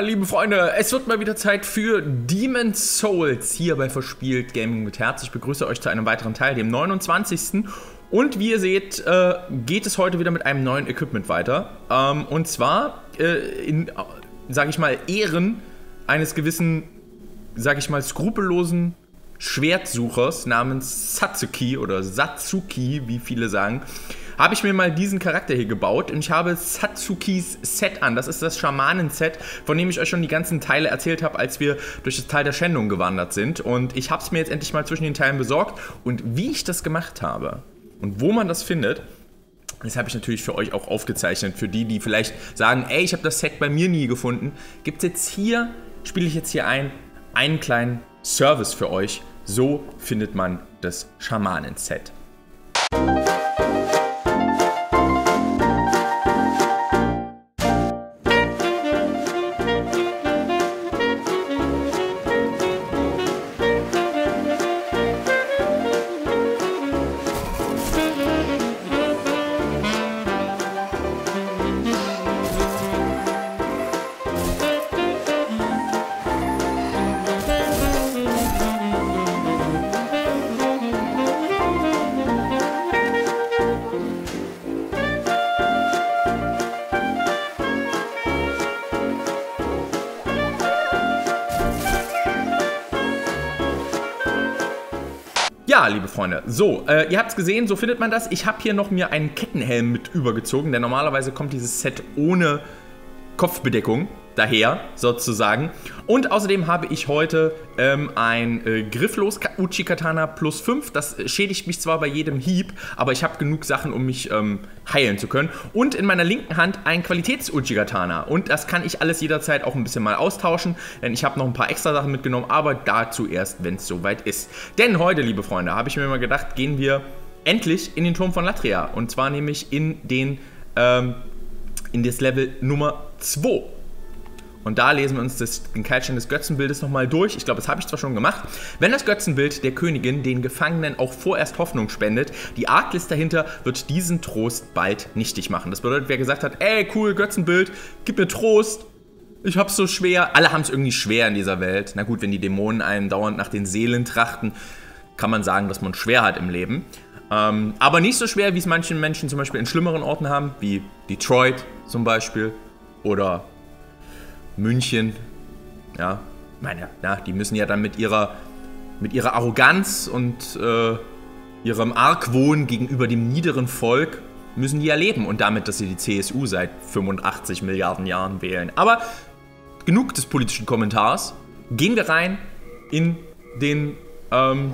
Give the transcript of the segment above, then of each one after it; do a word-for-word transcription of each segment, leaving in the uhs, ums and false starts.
liebe Freunde, es wird mal wieder Zeit für Demon's Souls hier bei Verspielt Gaming mit Herz. Ich begrüße euch zu einem weiteren Teil, dem neunundzwanzigsten Und wie ihr seht, äh, geht es heute wieder mit einem neuen Equipment weiter. Ähm, und zwar äh, in, sag ich mal, Ehren eines gewissen, sag ich mal, skrupellosen Schwertsuchers namens Satsuki oder Satsuki, wie viele sagen, habe ich mir mal diesen Charakter hier gebaut und ich habe Satsukis Set an. Das ist das Schamanen-Set, von dem ich euch schon die ganzen Teile erzählt habe, als wir durch das Tal der Schändung gewandert sind. Und ich habe es mir jetzt endlich mal zwischen den Teilen besorgt. Und wie ich das gemacht habe und wo man das findet, das habe ich natürlich für euch auch aufgezeichnet. Für die, die vielleicht sagen, ey, ich habe das Set bei mir nie gefunden, gibt es jetzt hier, spiele ich jetzt hier ein, einen kleinen Service für euch. So findet man das Schamanen-Set. Ja, liebe Freunde, so, äh, ihr habt es gesehen, so findet man das. Ich habe hier noch mir einen Kettenhelm mit übergezogen, denn normalerweise kommt dieses Set ohne Kopfbedeckung daher, sozusagen. Und außerdem habe ich heute ähm, ein äh, grifflos Uchi-Katana plus fünf. Das schädigt mich zwar bei jedem Hieb, aber ich habe genug Sachen, um mich ähm, heilen zu können. Und in meiner linken Hand ein Qualitäts-Uchi-Katana. Und das kann ich alles jederzeit auch ein bisschen mal austauschen, denn ich habe noch ein paar extra Sachen mitgenommen, aber dazu erst, wenn es soweit ist. Denn heute, liebe Freunde, habe ich mir mal gedacht, gehen wir endlich in den Turm von Latria. Und zwar nämlich in den, ähm, in das Level Nummer zwei. Und da lesen wir uns das, den Keilstein des Götzenbildes nochmal durch. Ich glaube, das habe ich zwar schon gemacht. Wenn das Götzenbild der Königin den Gefangenen auch vorerst Hoffnung spendet, die Arglist dahinter wird diesen Trost bald nichtig machen. Das bedeutet, wer gesagt hat, ey, cool, Götzenbild, gib mir Trost, ich hab's so schwer. Alle haben es irgendwie schwer in dieser Welt. Na gut, wenn die Dämonen einen dauernd nach den Seelen trachten, kann man sagen, dass man schwer hat im Leben. Ähm, aber nicht so schwer, wie es manche Menschen zum Beispiel in schlimmeren Orten haben, wie Detroit zum Beispiel oder München, ja, meine, ja, die müssen ja dann mit ihrer, mit ihrer Arroganz und äh, ihrem Argwohn gegenüber dem niederen Volk, müssen die ja leben und damit, dass sie die C S U seit fünfundachtzig Milliarden Jahren wählen. Aber genug des politischen Kommentars, gehen wir rein in den, ähm,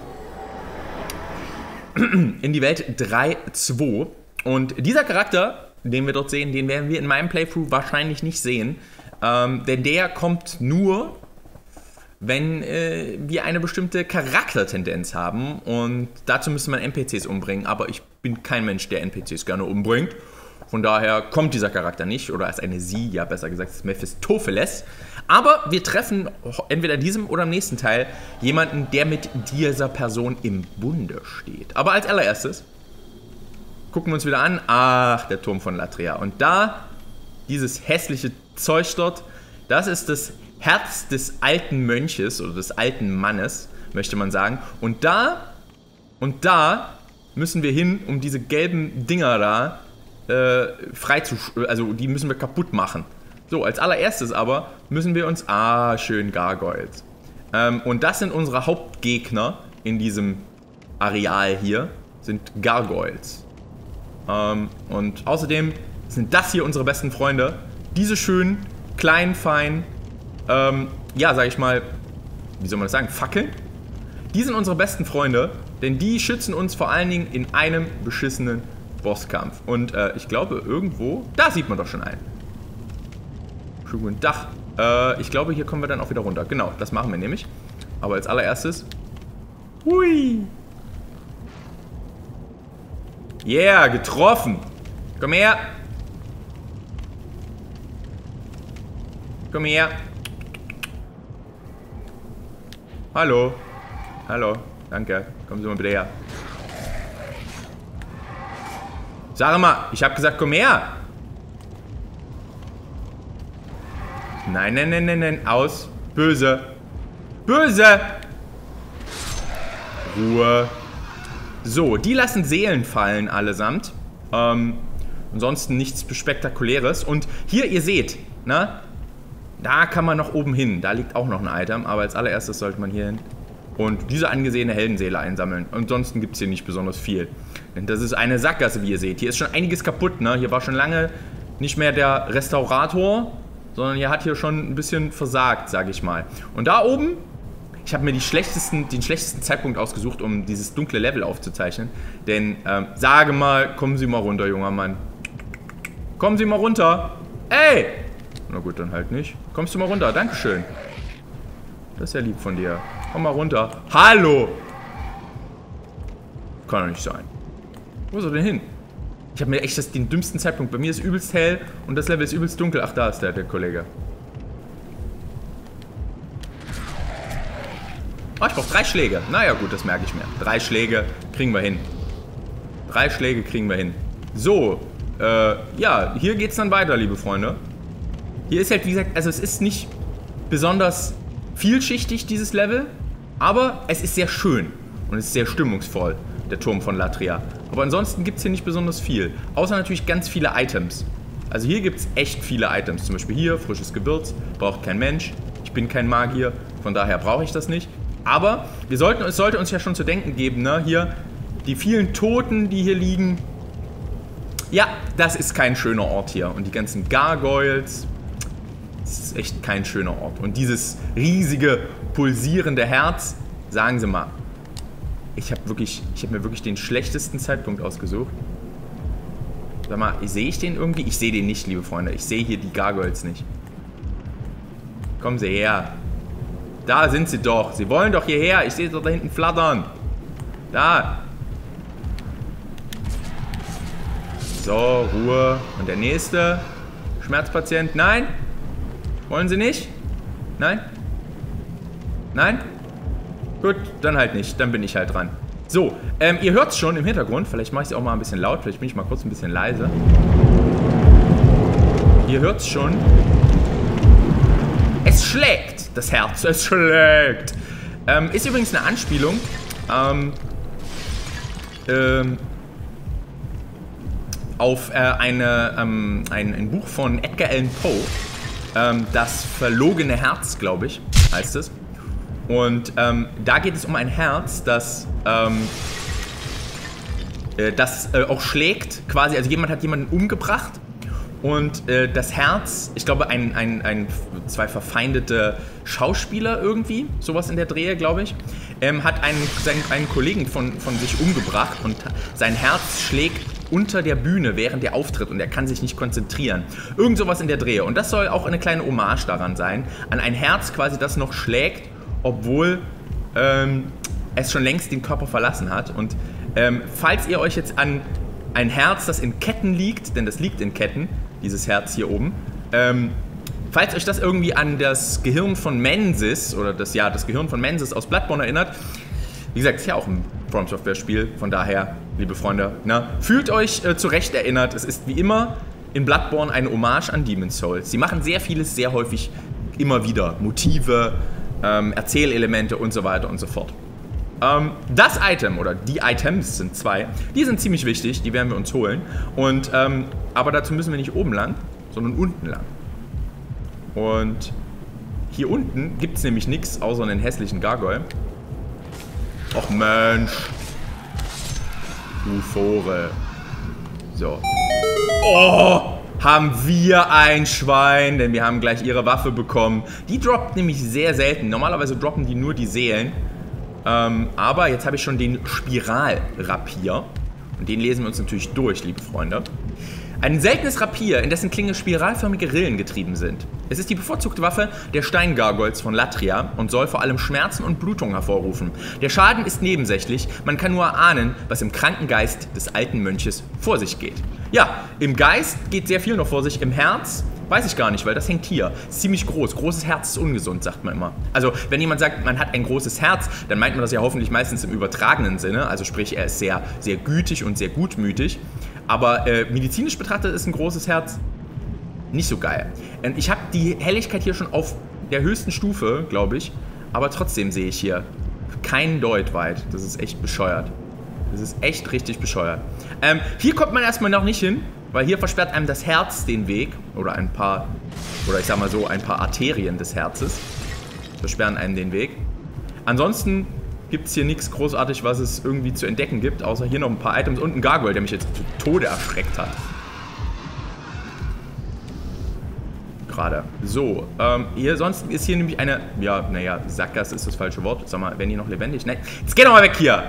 in die Welt drei zwei und dieser Charakter, den wir dort sehen, den werden wir in meinem Playthrough wahrscheinlich nicht sehen. Ähm, denn der kommt nur, wenn äh, wir eine bestimmte Charaktertendenz haben und dazu müsste man N P Cs umbringen, aber ich bin kein Mensch, der N P Cs gerne umbringt. Von daher kommt dieser Charakter nicht, oder ist eine sie, ja besser gesagt, ist Mephistopheles. Aber wir treffen entweder in diesem oder im nächsten Teil jemanden, der mit dieser Person im Bunde steht. Aber als allererstes gucken wir uns wieder an, ach, der Turm von Latria. Und da, dieses hässliche Zeug dort, das ist das Herz des alten Mönches oder des alten Mannes, möchte man sagen. Und da, und da müssen wir hin, um diese gelben Dinger da äh, frei zu, also die müssen wir kaputt machen. So, als allererstes aber müssen wir uns, ah, schön Gargoyles. Ähm, und das sind unsere Hauptgegner in diesem Areal hier, sind Gargoyles. Ähm, und außerdem sind das hier unsere besten Freunde. Diese schönen, kleinen, feinen, ähm, ja, sag ich mal, wie soll man das sagen, Fackeln? Die sind unsere besten Freunde, denn die schützen uns vor allen Dingen in einem beschissenen Bosskampf. Und äh, ich glaube, irgendwo, da sieht man doch schon einen. Schönen Dach. Äh, ich glaube, hier kommen wir dann auch wieder runter. Genau, das machen wir nämlich. Aber als allererstes, hui. Yeah, getroffen. Komm her. Komm her. Hallo. Hallo. Danke. Kommen Sie mal bitte her. Sag mal, ich habe gesagt, komm her. Nein, nein, nein, nein, nein. Aus. Böse. Böse. Ruhe. So, die lassen Seelen fallen allesamt. Ähm, ansonsten nichts Spektakuläres. Und hier, ihr seht, ne? Da kann man noch oben hin. Da liegt auch noch ein Item. Aber als allererstes sollte man hier hin. Und diese angesehene Heldenseele einsammeln. Ansonsten gibt es hier nicht besonders viel. Denn das ist eine Sackgasse, wie ihr seht. Hier ist schon einiges kaputt, ne? Hier war schon lange nicht mehr der Restaurator, sondern hier hat hier schon ein bisschen versagt, sage ich mal. Und da oben, ich habe mir die schlechtesten, den schlechtesten Zeitpunkt ausgesucht, um dieses dunkle Level aufzuzeichnen. Denn, ähm, sage mal, kommen Sie mal runter, junger Mann. Kommen Sie mal runter. Ey! Na gut, dann halt nicht. Kommst du mal runter, dankeschön. Das ist ja lieb von dir. Komm mal runter. Hallo! Kann doch nicht sein. Wo ist er denn hin? Ich habe mir echt das, den dümmsten Zeitpunkt. Bei mir ist übelst hell und das Level ist übelst dunkel. Ach, da ist der, der Kollege. Oh, ich brauche drei Schläge. Naja, gut, das merke ich mir. Drei Schläge kriegen wir hin. Drei Schläge kriegen wir hin. So, äh, ja, hier geht's dann weiter, liebe Freunde. Hier ist halt, wie gesagt, also es ist nicht besonders vielschichtig, dieses Level, aber es ist sehr schön und es ist sehr stimmungsvoll, der Turm von Latria. Aber ansonsten gibt es hier nicht besonders viel, außer natürlich ganz viele Items. Also hier gibt es echt viele Items, zum Beispiel hier, frisches Gewürz, braucht kein Mensch. Ich bin kein Magier, von daher brauche ich das nicht. Aber wir sollten, es sollte uns ja schon zu denken geben, ne? Hier, die vielen Toten, die hier liegen. Ja, das ist kein schöner Ort hier. Und die ganzen Gargoyles. Das ist echt kein schöner Ort. Und dieses riesige, pulsierende Herz, sagen Sie mal. Ich habe wirklich, ich habe mir wirklich den schlechtesten Zeitpunkt ausgesucht. Sag mal, sehe ich den irgendwie? Ich sehe den nicht, liebe Freunde. Ich sehe hier die Gargoyles nicht. Kommen Sie her. Da sind sie doch. Sie wollen doch hierher. Ich sehe sie da hinten flattern. Da. So, Ruhe. Und der nächste. Schmerzpatient. Nein. Wollen Sie nicht? Nein? Nein? Gut, dann halt nicht. Dann bin ich halt dran. So, ähm, ihr hört es schon im Hintergrund. Vielleicht mache ich es auch mal ein bisschen laut. Vielleicht bin ich mal kurz ein bisschen leise. Ihr hört es schon. Es schlägt. Das Herz. Es schlägt. Ähm, ist übrigens eine Anspielung. Ähm, ähm, auf äh, eine, ähm, ein, ein Buch von Edgar Allan Poe. Ähm, das verlogene Herz, glaube ich, heißt es. Und ähm, da geht es um ein Herz, das, ähm, äh, das äh, auch schlägt, quasi. Also jemand hat jemanden umgebracht und äh, das Herz, ich glaube, ein, ein, ein, zwei verfeindete Schauspieler irgendwie, sowas in der Drehe, glaube ich, ähm, hat einen, seinen, einen Kollegen von, von sich umgebracht und sein Herz schlägt unter der Bühne, während er auftritt und er kann sich nicht konzentrieren. Irgend sowas in der Drehe. Und das soll auch eine kleine Hommage daran sein, an ein Herz quasi, das noch schlägt, obwohl ähm, es schon längst den Körper verlassen hat. Und ähm, falls ihr euch jetzt an ein Herz, das in Ketten liegt, denn das liegt in Ketten, dieses Herz hier oben, ähm, falls euch das irgendwie an das Gehirn von Mensis, oder das, ja, das Gehirn von Mensis aus Bloodborne erinnert, wie gesagt, ist ja auch ein From Software Spiel, von daher, liebe Freunde, na, fühlt euch äh, zu Recht erinnert. Es ist wie immer in Bloodborne eine Hommage an Demon's Souls. Sie machen sehr vieles, sehr häufig, immer wieder. Motive, ähm, Erzählelemente und so weiter und so fort. Ähm, das Item, oder die Items sind zwei, die sind ziemlich wichtig, die werden wir uns holen. Und, ähm, aber dazu müssen wir nicht oben lang, sondern unten lang. Und hier unten gibt es nämlich nichts, außer einen hässlichen Gargoyle. Och Mensch. Ufore. So. Oh, haben wir ein Schwein, denn wir haben gleich ihre Waffe bekommen. Die droppt nämlich sehr selten. Normalerweise droppen die nur die Seelen. Ähm, aber jetzt habe ich schon den Spiralrapier. Und den lesen wir uns natürlich durch, liebe Freunde. Ein seltenes Rapier, in dessen Klinge spiralförmige Rillen getrieben sind. Es ist die bevorzugte Waffe der Steingargoyles von Latria und soll vor allem Schmerzen und Blutung hervorrufen. Der Schaden ist nebensächlich, man kann nur erahnen, was im kranken Geist des alten Mönches vor sich geht. Ja, im Geist geht sehr viel noch vor sich, im Herz weiß ich gar nicht, weil das hängt hier. Ist ziemlich groß. Großes Herz ist ungesund, sagt man immer. Also, wenn jemand sagt, man hat ein großes Herz, dann meint man das ja hoffentlich meistens im übertragenen Sinne. Also sprich, er ist sehr, sehr gütig und sehr gutmütig. Aber äh, medizinisch betrachtet ist ein großes Herz nicht so geil. Und ich habe die Helligkeit hier schon auf der höchsten Stufe, glaube ich. Aber trotzdem sehe ich hier keinen Deut weit. Das ist echt bescheuert. Das ist echt richtig bescheuert. Ähm, hier kommt man erstmal noch nicht hin, weil hier versperrt einem das Herz den Weg. Oder ein paar, oder ich sag mal so, ein paar Arterien des Herzes versperren einem den Weg. Ansonsten gibt es hier nichts großartig, was es irgendwie zu entdecken gibt, außer hier noch ein paar Items und ein Gargoyle, der mich jetzt zu Tode erschreckt hat. Gerade. So, ähm, hier sonst ist hier nämlich eine, ja, naja, Sackgasse ist das falsche Wort. Sag mal, werden die noch lebendig? Nein, jetzt geh doch mal weg hier!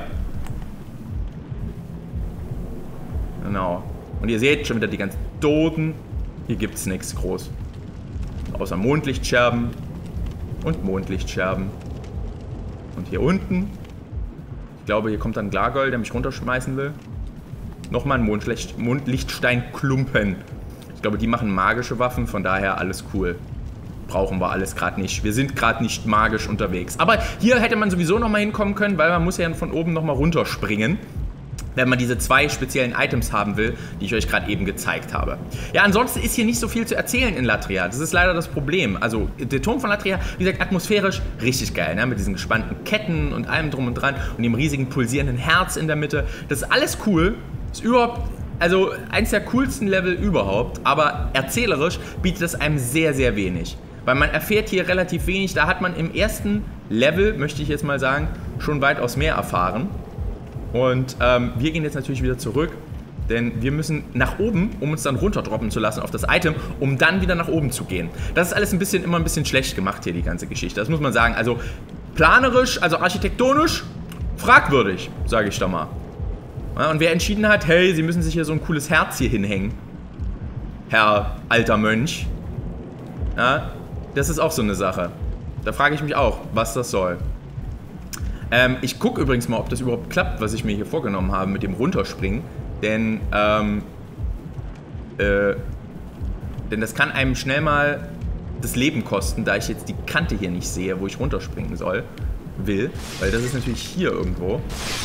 Genau. Und ihr seht schon wieder die ganzen Toten. Hier gibt es nichts groß. Außer Mondlichtscherben und Mondlichtscherben. Und hier unten, ich glaube, hier kommt dann ein Gargoyle, der mich runterschmeißen will. Nochmal ein Mondlicht, Mondlichtsteinklumpen. Ich glaube, die machen magische Waffen, von daher alles cool. Brauchen wir alles gerade nicht. Wir sind gerade nicht magisch unterwegs. Aber hier hätte man sowieso nochmal hinkommen können, weil man muss ja von oben nochmal runterspringen, wenn man diese zwei speziellen Items haben will, die ich euch gerade eben gezeigt habe. Ja, ansonsten ist hier nicht so viel zu erzählen in Latria. Das ist leider das Problem. Also, der Turm von Latria, wie gesagt, atmosphärisch richtig geil, ne? Mit diesen gespannten Ketten und allem drum und dran und dem riesigen pulsierenden Herz in der Mitte. Das ist alles cool. Ist überhaupt, also, eins der coolsten Level überhaupt. Aber erzählerisch bietet es einem sehr, sehr wenig. Weil man erfährt hier relativ wenig. Da hat man im ersten Level, möchte ich jetzt mal sagen, schon weitaus mehr erfahren. Und ähm, wir gehen jetzt natürlich wieder zurück, denn wir müssen nach oben, um uns dann runterdroppen zu lassen auf das Item, um dann wieder nach oben zu gehen. Das ist alles ein bisschen, immer ein bisschen schlecht gemacht hier, die ganze Geschichte. Das muss man sagen. Also planerisch, also architektonisch, fragwürdig, sage ich da mal. Ja, und wer entschieden hat, hey, sie müssen sich hier so ein cooles Herz hier hinhängen, Herr alter Mönch, ja, das ist auch so eine Sache. Da frage ich mich auch, was das soll. Ähm, ich gucke übrigens mal, ob das überhaupt klappt, was ich mir hier vorgenommen habe mit dem Runterspringen. Denn, ähm, äh, denn das kann einem schnell mal das Leben kosten, da ich jetzt die Kante hier nicht sehe, wo ich runterspringen soll, will. Weil das ist natürlich hier irgendwo.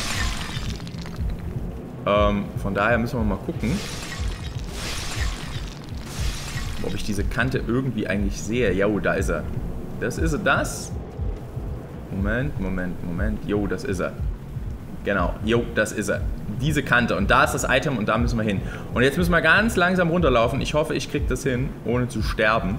Ähm, von daher müssen wir mal gucken, ob ich diese Kante irgendwie eigentlich sehe. Jo, da ist er. Das ist er, das. Moment, Moment, Moment. Jo, das ist er. Genau, jo, das ist er. Diese Kante. Und da ist das Item und da müssen wir hin. Und jetzt müssen wir ganz langsam runterlaufen. Ich hoffe, ich kriege das hin, ohne zu sterben.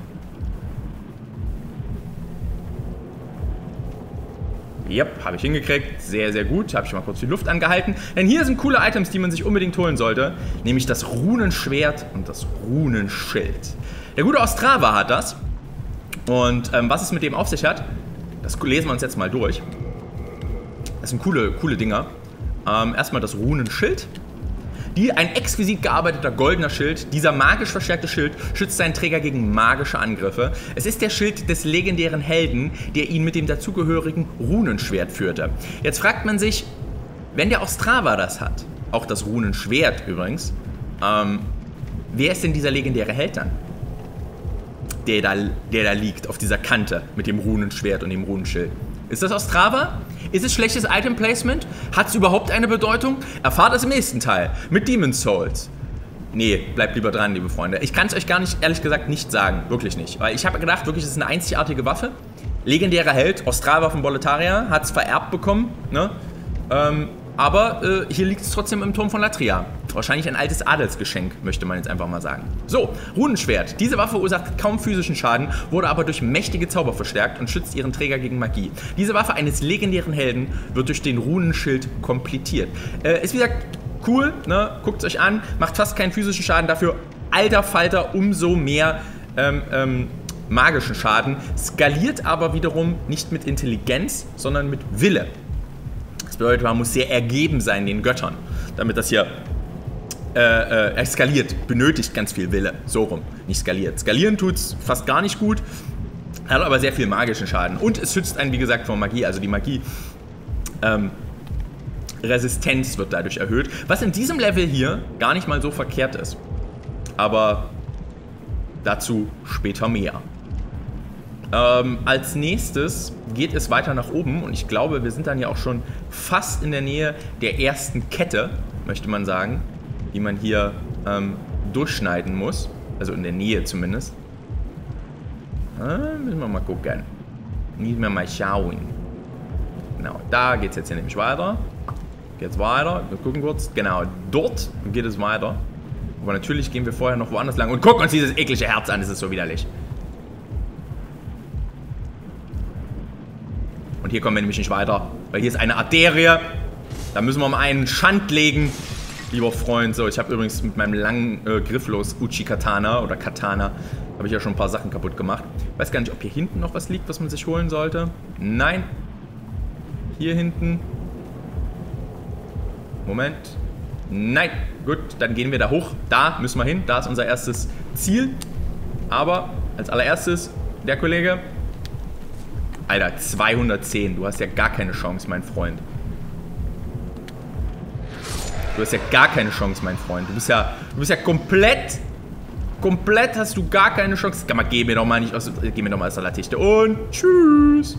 Yep, habe ich hingekriegt. Sehr, sehr gut. Habe ich mal kurz die Luft angehalten. Denn hier sind coole Items, die man sich unbedingt holen sollte. Nämlich das Runenschwert und das Runenschild. Der gute Ostrava hat das. Und ähm, was es mit dem auf sich hat, das lesen wir uns jetzt mal durch. Das sind coole, coole Dinger. Ähm, erstmal das Runenschild. Die, ein exquisit gearbeiteter goldener Schild. Dieser magisch verstärkte Schild schützt seinen Träger gegen magische Angriffe. Es ist der Schild des legendären Helden, der ihn mit dem dazugehörigen Runenschwert führte. Jetzt fragt man sich, wenn der Ostrava das hat, auch das Runenschwert übrigens, ähm, wer ist denn dieser legendäre Held dann? Der da, der da liegt auf dieser Kante mit dem Runenschwert und dem Runenschild. Ist das Ostrava? Ist es schlechtes Item Placement? Hat es überhaupt eine Bedeutung? Erfahrt es im nächsten Teil mit Demon's Souls. Nee, bleibt lieber dran, liebe Freunde. Ich kann es euch gar nicht, ehrlich gesagt, nicht sagen. Wirklich nicht. Weil ich habe gedacht, wirklich, es ist eine einzigartige Waffe. Legendärer Held, Ostrava von Boletaria, hat es vererbt bekommen. Ne? Ähm, aber äh, hier liegt es trotzdem im Turm von Latria. Wahrscheinlich ein altes Adelsgeschenk, möchte man jetzt einfach mal sagen. So, Runenschwert. Diese Waffe verursacht kaum physischen Schaden, wurde aber durch mächtige Zauber verstärkt und schützt ihren Träger gegen Magie. Diese Waffe eines legendären Helden wird durch den Runenschild komplettiert. Äh, ist wie gesagt cool, ne? Guckt es euch an, macht fast keinen physischen Schaden, dafür alter Falter umso mehr ähm, ähm, magischen Schaden. Skaliert aber wiederum nicht mit Intelligenz, sondern mit Wille. Das bedeutet, man muss sehr ergeben sein den Göttern, damit das hier äh, äh, skaliert. Benötigt ganz viel Wille. So rum, nicht skaliert. Skalieren tut es fast gar nicht gut, hat aber sehr viel magischen Schaden. Und es schützt einen, wie gesagt, vor Magie. Also die Magie ähm, Resistenz wird dadurch erhöht. Was in diesem Level hier gar nicht mal so verkehrt ist. Aber dazu später mehr. Ähm, als nächstes geht es weiter nach oben und ich glaube, wir sind dann ja auch schon fast in der Nähe der ersten Kette, möchte man sagen, die man hier ähm, durchschneiden muss. Also in der Nähe zumindest. Ah, müssen wir mal gucken. Müssen wir mal schauen. Genau, da geht es jetzt hier nämlich weiter. Geht's weiter. Wir gucken kurz. Genau, dort geht es weiter. Aber natürlich gehen wir vorher noch woanders lang und gucken uns dieses eklige Herz an. Das ist so widerlich. Und hier kommen wir nämlich nicht weiter. Weil hier ist eine Arterie. Da müssen wir mal einen Schand legen. Lieber Freund. So, ich habe übrigens mit meinem langen äh, grifflos Uchi-Katana oder Katana habe ich ja schon ein paar Sachen kaputt gemacht. Ich weiß gar nicht, ob hier hinten noch was liegt, was man sich holen sollte. Nein. Hier hinten. Moment. Nein. Gut, dann gehen wir da hoch. Da müssen wir hin. Da ist unser erstes Ziel. Aber als allererstes, der Kollege. Alter, zweihundertzehn. Du hast ja gar keine Chance, mein Freund. Du hast ja gar keine Chance, mein Freund. Du bist ja, du bist ja komplett, komplett hast du gar keine Chance. Mal, geh mir doch mal nicht aus, geh mir doch mal aus der Latichte. Und tschüss.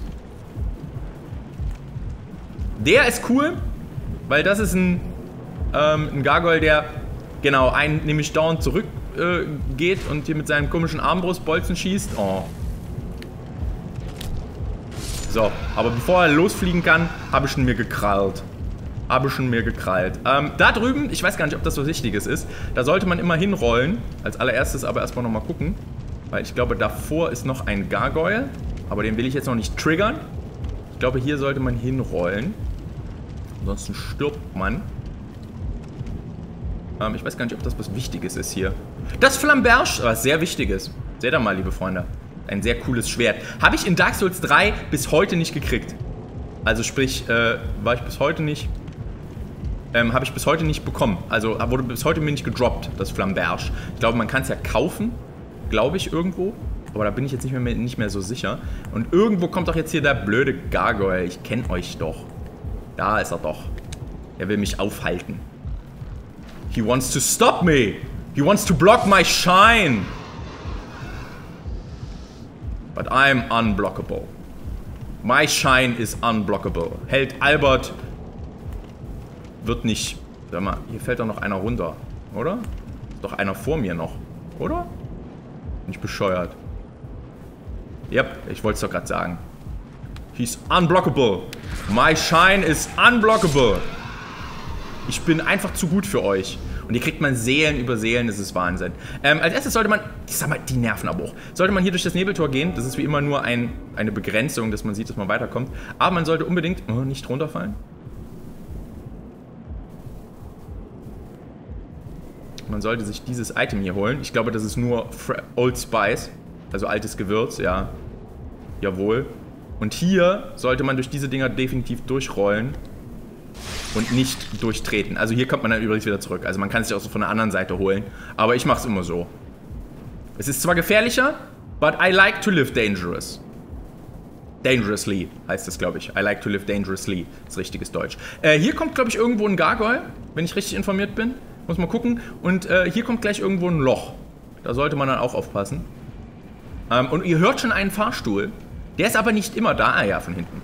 Der ist cool, weil das ist ein, ähm, ein Gargoyle, der, genau, einen nämlich dauernd zurück äh, geht und hier mit seinem komischen Armbrustbolzen schießt. Oh. So, aber bevor er losfliegen kann, habe ich ihn mir gekrallt. Habe ich schon mir gekrallt. Ähm, da drüben, ich weiß gar nicht, ob das so Wichtiges ist, da sollte man immer hinrollen. Als allererstes aber erstmal nochmal gucken. Weil ich glaube, davor ist noch ein Gargoyle. Aber den will ich jetzt noch nicht triggern. Ich glaube, hier sollte man hinrollen. Ansonsten stirbt man. Ähm, ich weiß gar nicht, ob das was Wichtiges ist hier. Das Flamberge, was sehr Wichtiges. Seht ihr mal, liebe Freunde. Ein sehr cooles Schwert. Habe ich in Dark Souls drei bis heute nicht gekriegt. Also sprich, äh, war ich bis heute nicht... Ähm, habe ich bis heute nicht bekommen. Also wurde bis heute mir nicht gedroppt, das Flamberge. Ich glaube, man kann es ja kaufen. Glaube ich irgendwo. Aber da bin ich jetzt nicht mehr, nicht mehr so sicher. Und irgendwo kommt doch jetzt hier der blöde Gargoyle. Ich kenne euch doch. Da ist er doch. Er will mich aufhalten. He wants to stop me. He wants to block my shine. But I'm unblockable. My shine is unblockable. Held Albert wird nicht... Sag mal, hier fällt doch noch einer runter, oder? Ist doch einer vor mir noch, oder? Nicht bescheuert. Yep, ich wollte es doch gerade sagen. He's unblockable. My shine is unblockable. Ich bin einfach zu gut für euch. Und hier kriegt man Seelen über Seelen, das ist Wahnsinn. Ähm, als erstes sollte man, ich sag mal, die nerven aber auch. Sollte man hier durch das Nebeltor gehen, das ist wie immer nur ein, eine Begrenzung, dass man sieht, dass man weiterkommt. Aber man sollte unbedingt, oh, nicht runterfallen. Man sollte sich dieses Item hier holen. Ich glaube, das ist nur Old Spice, also altes Gewürz, ja. Jawohl. Und hier sollte man durch diese Dinger definitiv durchrollen. Und nicht durchtreten. Also hier kommt man dann übrigens wieder zurück. Also man kann es sich auch so von der anderen Seite holen. Aber ich mache es immer so. Es ist zwar gefährlicher, but I like to live dangerous. Dangerously heißt das, glaube ich. I like to live dangerously. Das ist richtiges Deutsch. Äh, hier kommt, glaube ich, irgendwo ein Gargoyle, wenn ich richtig informiert bin. Muss mal gucken. Und äh, hier kommt gleich irgendwo ein Loch. Da sollte man dann auch aufpassen. Ähm, und ihr hört schon einen Fahrstuhl. Der ist aber nicht immer da. Ah ja, von hinten.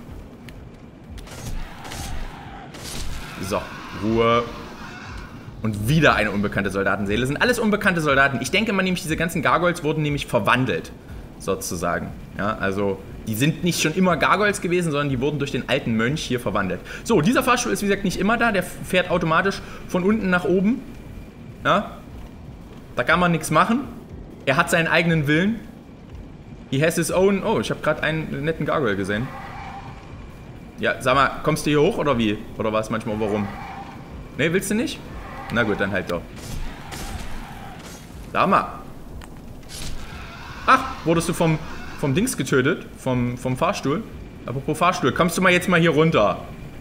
So, Ruhe. Und wieder eine unbekannte Soldatenseele. Das sind alles unbekannte Soldaten. Ich denke mal nämlich, diese ganzen Gargoyles wurden nämlich verwandelt, sozusagen. Ja, also die sind nicht schon immer Gargoyles gewesen, sondern die wurden durch den alten Mönch hier verwandelt. So, dieser Fahrstuhl ist wie gesagt nicht immer da. Der fährt automatisch von unten nach oben. Ja, da kann man nichts machen. Er hat seinen eigenen Willen. He has his own... Oh, ich habe gerade einen netten Gargoyle gesehen. Ja, sag mal, kommst du hier hoch oder wie? Oder was manchmal, warum? Ne, willst du nicht? Na gut, dann halt doch. Sag mal. Ach, wurdest du vom, vom Dings getötet? Vom, vom Fahrstuhl? Apropos Fahrstuhl, kommst du mal jetzt mal hier runter?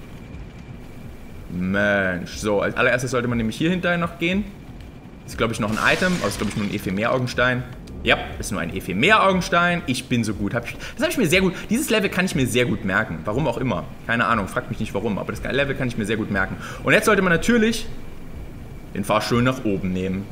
Mensch, so, als allererstes sollte man nämlich hier hinterher noch gehen. Das ist, glaube ich, noch ein Item, aber das ist, glaube ich, nur ein Ephemer-Augenstein. Ja, ist nur ein Ephemer-Augenstein. Ich bin so gut. Hab ich, das habe ich mir sehr gut... Dieses Level kann ich mir sehr gut merken. Warum auch immer. Keine Ahnung, fragt mich nicht warum. Aber das Level kann ich mir sehr gut merken. Und jetzt sollte man natürlich den Fahrstuhl nach oben nehmen.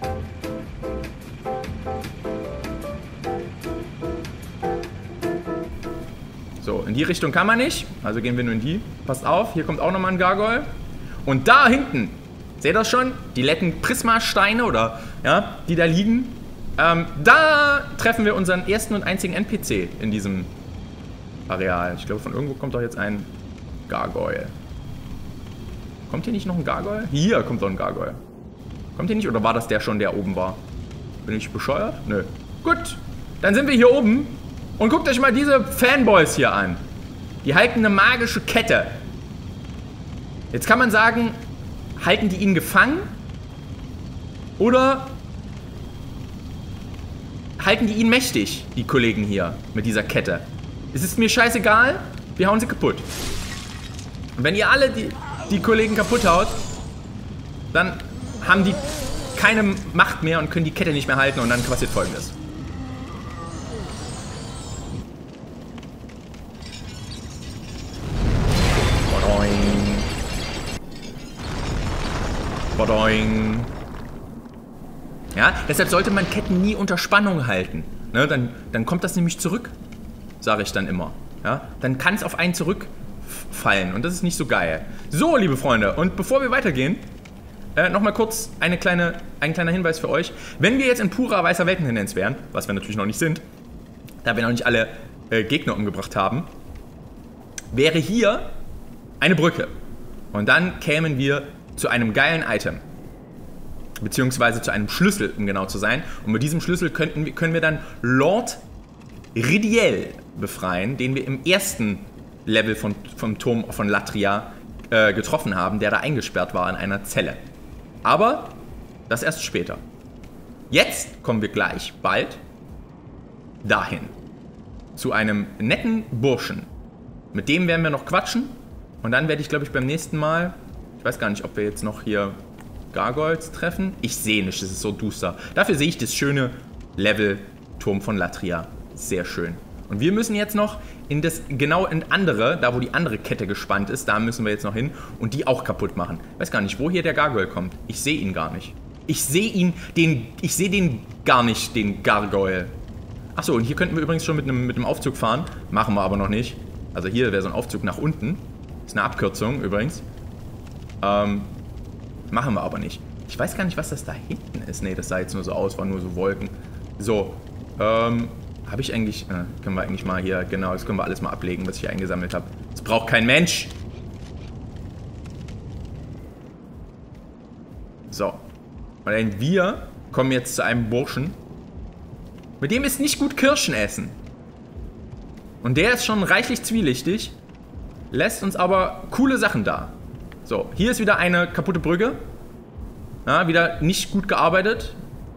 So, in die Richtung kann man nicht. Also gehen wir nur in die. Passt auf, hier kommt auch nochmal ein Gargoyle. Und da hinten, seht ihr das schon? Die letten Prisma-Steine oder, ja, die da liegen. Ähm, da treffen wir unseren ersten und einzigen N P C in diesem Areal. Ich glaube, von irgendwo kommt doch jetzt ein Gargoyle. Kommt hier nicht noch ein Gargoyle? Hier kommt doch ein Gargoyle. Kommt hier nicht? Oder war das der schon, der oben war? Bin ich bescheuert? Nö. Gut, dann sind wir hier oben. Und guckt euch mal diese Fanboys hier an. Die halten eine magische Kette. Jetzt kann man sagen, halten die ihn gefangen? Oder halten die ihn mächtig, die Kollegen hier, mit dieser Kette? Es ist mir scheißegal, wir hauen sie kaputt. Und wenn ihr alle die, die Kollegen kaputt haut, dann haben die keine Macht mehr und können die Kette nicht mehr halten und dann passiert Folgendes. Bodoing. Bodoing. Ja, deshalb sollte man Ketten nie unter Spannung halten. Ne, dann, dann kommt das nämlich zurück, sage ich dann immer. Ja, dann kann es auf einen zurückfallen und das ist nicht so geil. So, liebe Freunde, und bevor wir weitergehen, äh, nochmal kurz eine kleine, ein kleiner Hinweis für euch. Wenn wir jetzt in purer weißer Weltentendenz wären, was wir natürlich noch nicht sind, da wir noch nicht alle äh, Gegner umgebracht haben, wäre hier eine Brücke. Und dann kämen wir zu einem geilen Item. Beziehungsweise zu einem Schlüssel, um genau zu sein. Und mit diesem Schlüssel könnten, können wir dann Lord Ridiel befreien, den wir im ersten Level von, vom Turm von Latria äh, getroffen haben, der da eingesperrt war in einer Zelle. Aber das erst später. Jetzt kommen wir gleich bald dahin. Zu einem netten Burschen. Mit dem werden wir noch quatschen. Und dann werde ich, glaube ich, beim nächsten Mal, ich weiß gar nicht, ob wir jetzt noch hier Gargoyles treffen. Ich sehe nicht, es ist so duster. Dafür sehe ich das schöne Level Turm von Latria. Sehr schön. Und wir müssen jetzt noch in das, genau in andere, da wo die andere Kette gespannt ist, da müssen wir jetzt noch hin und die auch kaputt machen. Ich weiß gar nicht, wo hier der Gargoyle kommt. Ich sehe ihn gar nicht. Ich sehe ihn, den, ich sehe den gar nicht, den Gargoyle. Achso, und hier könnten wir übrigens schon mit einem, mit einem Aufzug fahren. Machen wir aber noch nicht. Also hier wäre so ein Aufzug nach unten. Ist eine Abkürzung übrigens. Ähm... Machen wir aber nicht. Ich weiß gar nicht, was das da hinten ist. Ne, das sah jetzt nur so aus, waren nur so Wolken. So, ähm, habe ich eigentlich, äh, können wir eigentlich mal hier, genau, das können wir alles mal ablegen, was ich hier eingesammelt habe. Das braucht kein Mensch. So. Und wir kommen jetzt zu einem Burschen, mit dem ist nicht gut Kirschen essen. Und der ist schon reichlich zwielichtig, lässt uns aber coole Sachen da. So, hier ist wieder eine kaputte Brücke. Ja, wieder nicht gut gearbeitet.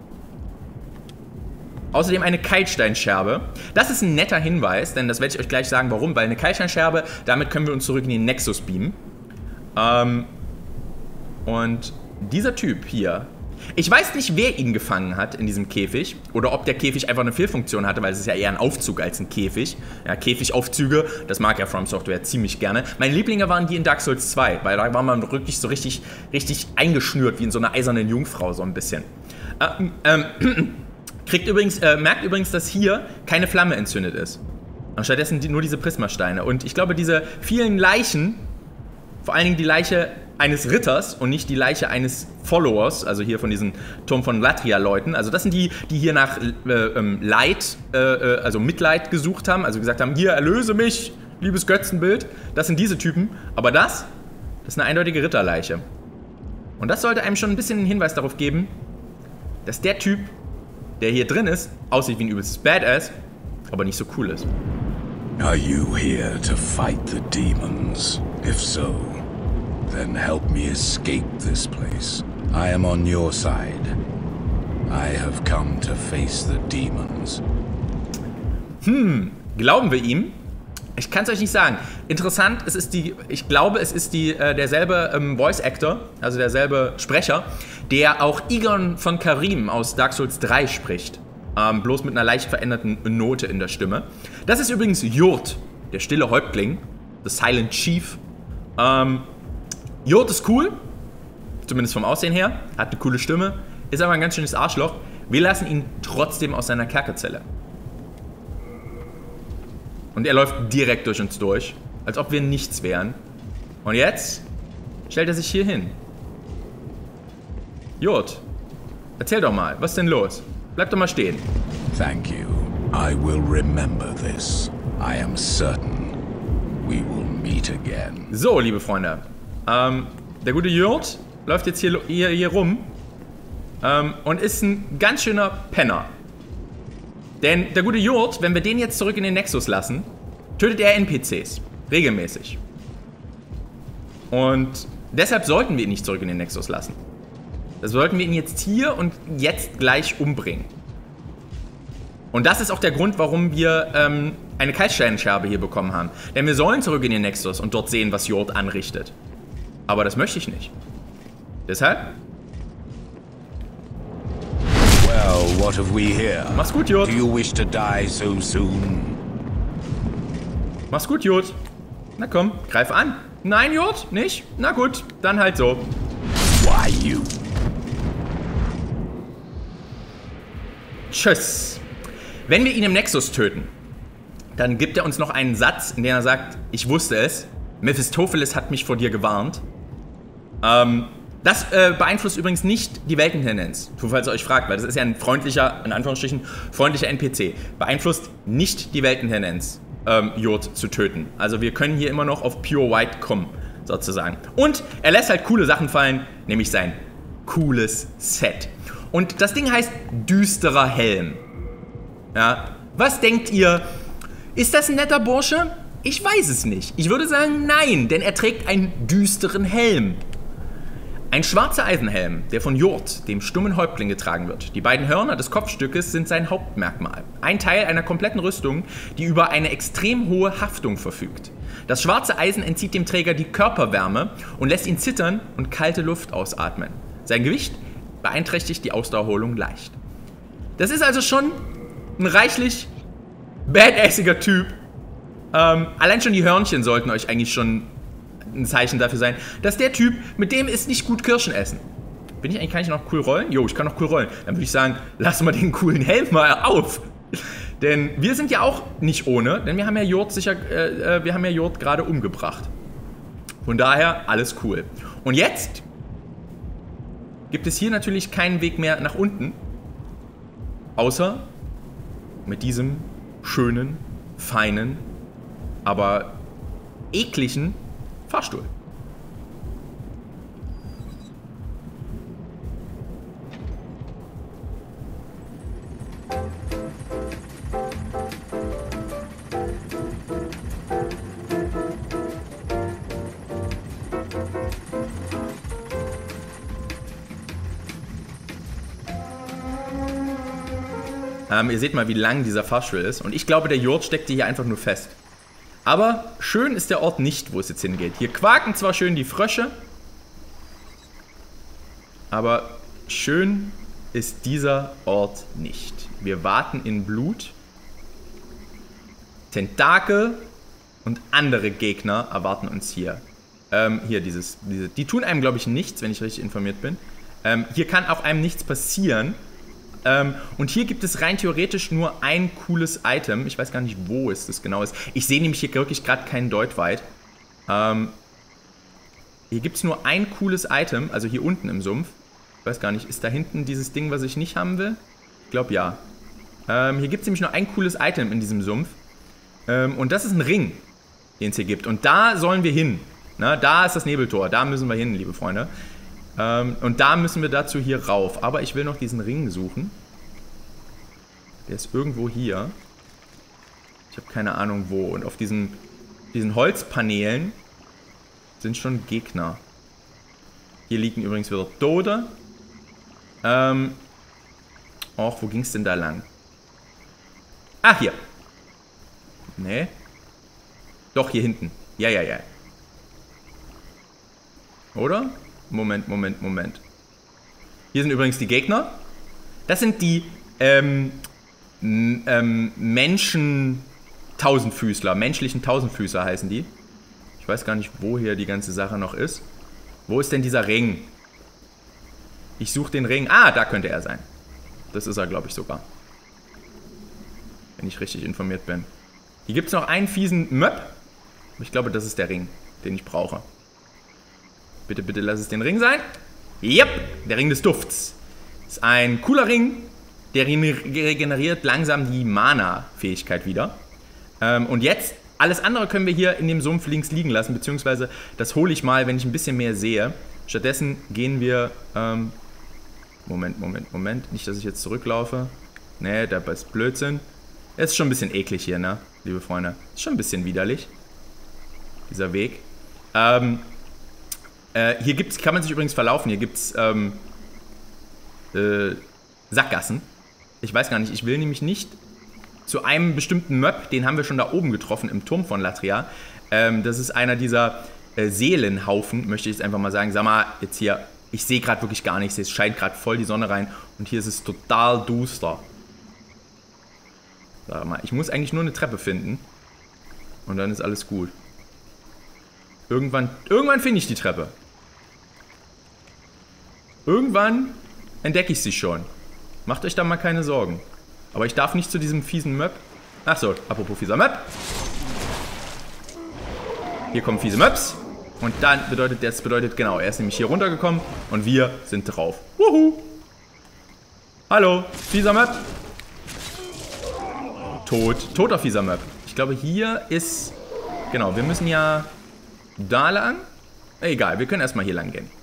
Außerdem eine Keilsteinscherbe. Das ist ein netter Hinweis, denn das werde ich euch gleich sagen, warum. Weil eine Keilsteinscherbe, damit können wir uns zurück in den Nexus beamen. Ähm, und dieser Typ hier, ich weiß nicht, wer ihn gefangen hat in diesem Käfig. Oder ob der Käfig einfach eine Fehlfunktion hatte, weil es ist ja eher ein Aufzug als ein Käfig. Ja, Käfigaufzüge, das mag ja From Software ziemlich gerne. Meine Lieblinge waren die in Dark Souls zwei, weil da war man wirklich so richtig, richtig eingeschnürt, wie in so einer eisernen Jungfrau, so ein bisschen. Ähm, ähm, kriegt übrigens, äh, merkt übrigens, dass hier keine Flamme entzündet ist. Und stattdessen die, nur diese Prismasteine. Und ich glaube, diese vielen Leichen, vor allen Dingen die Leiche eines Ritters und nicht die Leiche eines Followers, also hier von diesen Turm von Latria-Leuten. Also das sind die, die hier nach äh, ähm, Leid, äh, also Mitleid gesucht haben, also gesagt haben, hier, erlöse mich, liebes Götzenbild. Das sind diese Typen. Aber das, das ist eine eindeutige Ritterleiche. Und das sollte einem schon ein bisschen einen Hinweis darauf geben, dass der Typ, der hier drin ist, aussieht wie ein übelstes Badass, aber nicht so cool ist. Are you here to fight the demons? If so, then help me escape this place. I am on your side. I have come to face the demons. Hm, glauben wir ihm? Ich kann es euch nicht sagen. Interessant, es ist die, ich glaube, es ist die, äh, derselbe ähm, Voice Actor, also derselbe Sprecher, der auch Egon von Karim aus Dark Souls drei spricht. Ähm, bloß mit einer leicht veränderten Note in der Stimme. Das ist übrigens Jurt, der stille Häuptling, The Silent Chief. Ähm, Jurt ist cool, zumindest vom Aussehen her, hat eine coole Stimme, ist aber ein ganz schönes Arschloch. Wir lassen ihn trotzdem aus seiner Kerkerzelle. Und er läuft direkt durch uns durch, als ob wir nichts wären. Und jetzt stellt er sich hier hin. Jurt, erzähl doch mal, was ist denn los? Bleib doch mal stehen. Thank you. I will remember this. I am certain we will meet again. So, liebe Freunde. Ähm, der gute Jurt läuft jetzt hier, hier, hier rum ähm, und ist ein ganz schöner Penner. Denn der gute Jurt, wenn wir den jetzt zurück in den Nexus lassen, tötet er N P Cs. Regelmäßig. Und deshalb sollten wir ihn nicht zurück in den Nexus lassen. Das sollten wir ihn jetzt hier und jetzt gleich umbringen. Und das ist auch der Grund, warum wir ähm, eine Kaltsteinscherbe hier bekommen haben. Denn wir sollen zurück in den Nexus und dort sehen, was Jurt anrichtet. Aber das möchte ich nicht. Deshalb... Well, what have we here? Mach's gut, Jurt. Do you wish to die so soon? Mach's gut, Jurt. Na komm, greif an. Nein, Jurt, nicht? Na gut, dann halt so. Why you? Tschüss. Wenn wir ihn im Nexus töten, dann gibt er uns noch einen Satz, in dem er sagt, ich wusste es, Mephistopheles hat mich vor dir gewarnt. Ähm, das äh, beeinflusst übrigens nicht die Weltentendenz, falls ihr euch fragt, weil das ist ja ein freundlicher, in Anführungsstrichen, freundlicher N P C. Beeinflusst nicht die Weltentendenz, ähm, Jurt zu töten. Also wir können hier immer noch auf Pure White kommen, sozusagen. Und er lässt halt coole Sachen fallen, nämlich sein cooles Set. Und das Ding heißt düsterer Helm. Ja, was denkt ihr? Ist das ein netter Bursche? Ich weiß es nicht. Ich würde sagen nein, denn er trägt einen düsteren Helm. Ein schwarzer Eisenhelm, der von Jurt, dem stummen Häuptling, getragen wird. Die beiden Hörner des Kopfstückes sind sein Hauptmerkmal. Ein Teil einer kompletten Rüstung, die über eine extrem hohe Haftung verfügt. Das schwarze Eisen entzieht dem Träger die Körperwärme und lässt ihn zittern und kalte Luft ausatmen. Sein Gewicht beeinträchtigt die Ausdauerholung leicht. Das ist also schon ein reichlich badassiger Typ. Ähm, allein schon die Hörnchen sollten euch eigentlich schon ein Zeichen dafür sein, dass der Typ, mit dem ist nicht gut Kirschen essen. Bin ich eigentlich, kann ich noch cool rollen? Jo, ich kann noch cool rollen. Dann würde ich sagen, lass mal den coolen Helm mal auf. Denn wir sind ja auch nicht ohne, denn wir haben ja Jurt sicher, äh, wir haben ja Jurt gerade umgebracht. Von daher alles cool. Und jetzt gibt es hier natürlich keinen Weg mehr nach unten, außer mit diesem schönen, feinen, aber ekligen Fahrstuhl. Ähm, ihr seht mal, wie lang dieser Fahrstuhl ist. Und ich glaube, der Jurt steckt hier einfach nur fest. Aber schön ist der Ort nicht, wo es jetzt hingeht. Hier quaken zwar schön die Frösche, aber schön ist dieser Ort nicht. Wir warten in Blut. Tentakel und andere Gegner erwarten uns hier. Ähm, hier, dieses, diese, die tun einem, glaube ich, nichts, wenn ich richtig informiert bin. Ähm, hier kann auch einem nichts passieren. Ähm, und hier gibt es rein theoretisch nur ein cooles Item. Ich weiß gar nicht, wo es das genau ist. Ich sehe nämlich hier wirklich gerade keinen Deutweit. Ähm, hier gibt es nur ein cooles Item, also hier unten im Sumpf. Ich weiß gar nicht, ist da hinten dieses Ding, was ich nicht haben will? Ich glaube ja. Ähm, hier gibt es nämlich nur ein cooles Item in diesem Sumpf. Ähm, und das ist ein Ring, den es hier gibt. Und da sollen wir hin. Na, da ist das Nebeltor, da müssen wir hin, liebe Freunde. Ähm, und da müssen wir dazu hier rauf. Aber ich will noch diesen Ring suchen. Der ist irgendwo hier. Ich habe keine Ahnung wo. Und auf diesen, diesen Holzpaneelen sind schon Gegner. Hier liegen übrigens wieder Tote. Ähm. Och, wo ging es denn da lang? Ah, hier. Nee. Doch, hier hinten. Ja, ja, ja. Oder? Moment, Moment, Moment. Hier sind übrigens die Gegner. Das sind die ähm, ähm, Menschen-Tausendfüßler. Menschlichen Tausendfüßler heißen die. Ich weiß gar nicht, wo hier die ganze Sache noch ist. Wo ist denn dieser Ring? Ich suche den Ring. Ah, da könnte er sein. Das ist er, glaube ich, sogar. Wenn ich richtig informiert bin. Hier gibt es noch einen fiesen Möb. Ich glaube, das ist der Ring, den ich brauche. Bitte, bitte lass es den Ring sein. Yep, der Ring des Dufts. Ist ein cooler Ring. Der regeneriert langsam die Mana-Fähigkeit wieder. Ähm, und jetzt, alles andere können wir hier in dem Sumpf links liegen lassen, beziehungsweise das hole ich mal, wenn ich ein bisschen mehr sehe. Stattdessen gehen wir, ähm, Moment, Moment, Moment, nicht, dass ich jetzt zurücklaufe. Nee, das ist Blödsinn. Es ist schon ein bisschen eklig hier, ne, liebe Freunde. Ist schon ein bisschen widerlich, dieser Weg. Ähm, äh, hier gibt's, kann man sich übrigens verlaufen, hier gibt's, ähm, äh, Sackgassen. Ich weiß gar nicht, ich will nämlich nicht zu einem bestimmten Möb, den haben wir schon da oben getroffen, im Turm von Latria. Ähm, das ist einer dieser äh, Seelenhaufen, möchte ich jetzt einfach mal sagen. Sag mal, jetzt hier, ich sehe gerade wirklich gar nichts, es scheint gerade voll die Sonne rein und hier ist es total duster. Sag mal, ich muss eigentlich nur eine Treppe finden und dann ist alles gut. Irgendwann, irgendwann finde ich die Treppe. Irgendwann entdecke ich sie schon. Macht euch da mal keine Sorgen. Aber ich darf nicht zu diesem fiesen Möb. Achso, apropos fieser Möb. Hier kommen fiese Möbs. Und dann bedeutet, das bedeutet, genau, er ist nämlich hier runtergekommen und wir sind drauf. Wuhu! Hallo, fieser Möb. Tot. Toter fieser Möb. Ich glaube, hier ist... Genau, wir müssen ja da lang. Egal, wir können erstmal hier lang gehen.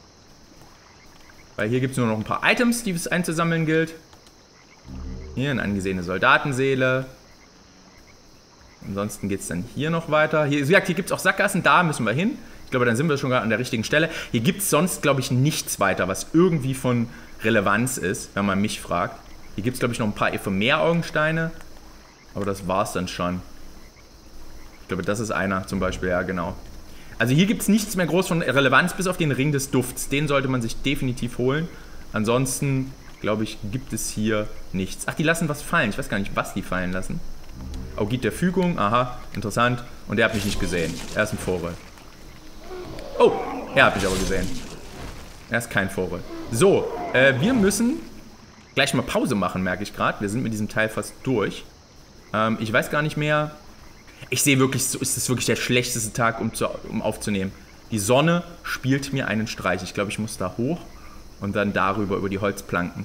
Weil hier gibt es nur noch ein paar Items, die es einzusammeln gilt. Hier eine angesehene Soldatenseele. Ansonsten geht es dann hier noch weiter. Hier, wie gesagt, hier gibt es auch Sackgassen, da müssen wir hin. Ich glaube, dann sind wir schon gerade an der richtigen Stelle. Hier gibt es sonst, glaube ich, nichts weiter, was irgendwie von Relevanz ist, wenn man mich fragt. Hier gibt es, glaube ich, noch ein paar Ephemer-Augensteine. Aber das war's dann schon. Ich glaube, das ist einer zum Beispiel, ja, genau. Also hier gibt es nichts mehr groß von Relevanz, bis auf den Ring des Dufts. Den sollte man sich definitiv holen. Ansonsten, glaube ich, gibt es hier nichts. Ach, die lassen was fallen. Ich weiß gar nicht, was die fallen lassen. Augit der Fügung, aha, interessant. Und der hat mich nicht gesehen. Er ist ein Vogel. Oh, er hat mich aber gesehen. Er ist kein Vogel. So, äh, wir müssen gleich mal Pause machen, merke ich gerade. Wir sind mit diesem Teil fast durch. Ähm, ich weiß gar nicht mehr... Ich sehe wirklich, so ist es wirklich der schlechteste Tag, um, zu, um aufzunehmen. Die Sonne spielt mir einen Streich. Ich glaube, ich muss da hoch und dann darüber, über die Holzplanken.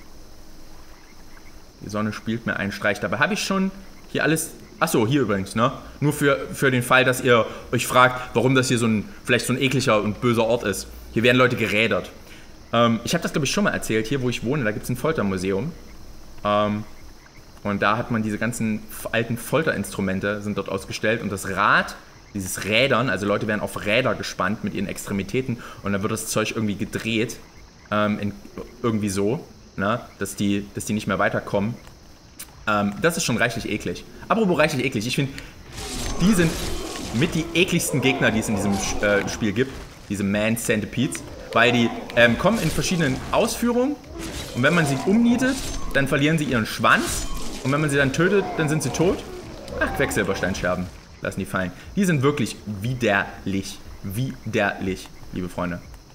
Die Sonne spielt mir einen Streich. Dabei habe ich schon hier alles... Achso, hier übrigens, ne? Nur für, für den Fall, dass ihr euch fragt, warum das hier so ein, vielleicht so ein ekliger und böser Ort ist. Hier werden Leute gerädert. Ähm, ich habe das, glaube ich, schon mal erzählt. Hier, wo ich wohne, da gibt es ein Foltermuseum. Ähm... Und da hat man diese ganzen alten Folterinstrumente sind dort ausgestellt. Und das Rad, dieses Rädern, also Leute werden auf Räder gespannt mit ihren Extremitäten. Und dann wird das Zeug irgendwie gedreht. Ähm, in, irgendwie so, ne? dass, die, dass die nicht mehr weiterkommen. Ähm, das ist schon reichlich eklig. Apropos reichlich eklig, ich finde, die sind mit die ekligsten Gegner, die es in diesem äh, Spiel gibt. Diese Man-Centipedes. Weil die ähm, kommen in verschiedenen Ausführungen. Und wenn man sie umnietet, dann verlieren sie ihren Schwanz. Und wenn man sie dann tötet, dann sind sie tot. Ach, Quecksilbersteinscherben. Lassen die fallen. Die sind wirklich widerlich. Widerlich, liebe Freunde.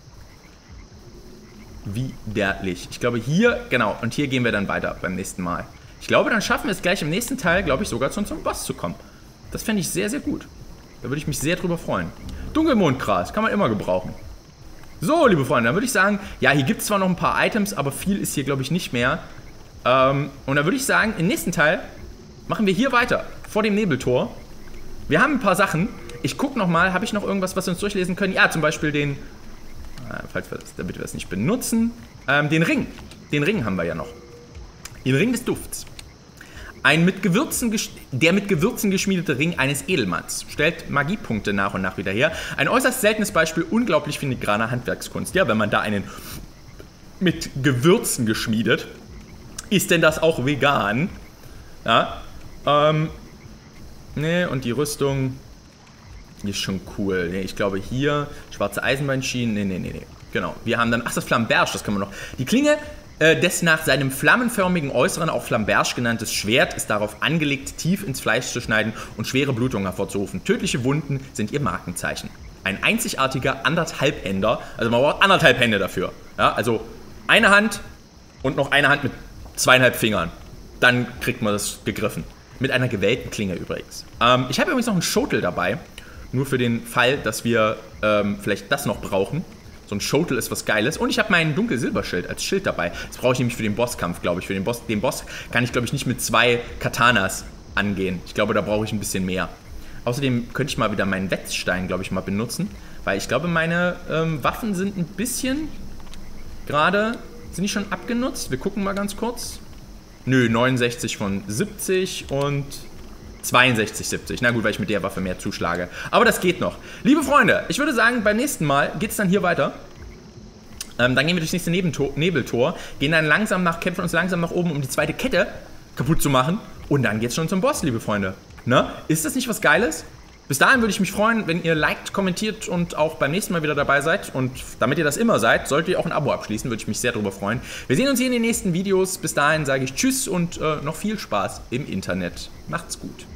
Widerlich. Ich glaube hier, genau, und hier gehen wir dann weiter beim nächsten Mal. Ich glaube, dann schaffen wir es gleich im nächsten Teil, glaube ich, sogar zum Boss zu kommen. Das fände ich sehr, sehr gut. Da würde ich mich sehr drüber freuen. Dunkelmondgras, kann man immer gebrauchen. So, liebe Freunde, dann würde ich sagen, ja, hier gibt es zwar noch ein paar Items, aber viel ist hier, glaube ich, nicht mehr. Ähm, und dann würde ich sagen, im nächsten Teil machen wir hier weiter, vor dem Nebeltor. Wir haben ein paar Sachen. Ich gucke nochmal, habe ich noch irgendwas, was wir uns durchlesen können? Ja, zum Beispiel den, äh, falls wir das, damit wir das nicht benutzen, ähm, den Ring. Den Ring haben wir ja noch. Den Ring des Dufts. Ein mit Gewürzen, der mit Gewürzen geschmiedete Ring eines Edelmanns stellt Magiepunkte nach und nach wieder her. Ein äußerst seltenes Beispiel unglaublich filigraner Handwerkskunst. Ja, wenn man da einen mit Gewürzen geschmiedet, ist denn das auch vegan? Ja, ähm, ne, und die Rüstung, die ist schon cool. Ne, ich glaube hier, schwarze Eisenbahnschienen, ne, ne, ne, ne, genau. Wir haben dann, ach, das Flamberge, das können wir noch. Die Klinge äh, des nach seinem flammenförmigen Äußeren auch Flamberge genanntes Schwert ist darauf angelegt, tief ins Fleisch zu schneiden und schwere Blutungen hervorzurufen. Tödliche Wunden sind ihr Markenzeichen. Ein einzigartiger Anderthalbhänder, also man braucht anderthalb Hände dafür. Ja, also eine Hand und noch eine Hand mit zweieinhalb Fingern. Dann kriegt man das gegriffen. Mit einer gewellten Klinge übrigens. Ähm, ich habe übrigens noch einen Schotel dabei. Nur für den Fall, dass wir ähm, vielleicht das noch brauchen. So ein Schotel ist was Geiles. Und ich habe mein Dunkel-Silberschild als Schild dabei. Das brauche ich nämlich für den Bosskampf, glaube ich. Für den Boss, den Boss kann ich, glaube ich, nicht mit zwei Katanas angehen. Ich glaube, da brauche ich ein bisschen mehr. Außerdem könnte ich mal wieder meinen Wetzstein, glaube ich, mal benutzen. Weil ich glaube, meine ähm, Waffen sind ein bisschen gerade... Sind die schon abgenutzt? Wir gucken mal ganz kurz. Nö, neunundsechzig von siebzig und zweiundsechzig, siebzig. Na gut, weil ich mit der Waffe mehr zuschlage. Aber das geht noch. Liebe Freunde, ich würde sagen, beim nächsten Mal geht es dann hier weiter. Ähm, dann gehen wir durchs nächste Nebentor, Nebeltor, gehen dann langsam nach, kämpfen uns langsam nach oben, um die zweite Kette kaputt zu machen. Und dann geht's schon zum Boss, liebe Freunde. Ne? Ist das nicht was Geiles? Bis dahin würde ich mich freuen, wenn ihr liked, kommentiert und auch beim nächsten Mal wieder dabei seid. Und damit ihr das immer seid, solltet ihr auch ein Abo abschließen, würde ich mich sehr darüber freuen. Wir sehen uns hier in den nächsten Videos. Bis dahin sage ich Tschüss und äh, noch viel Spaß im Internet. Macht's gut.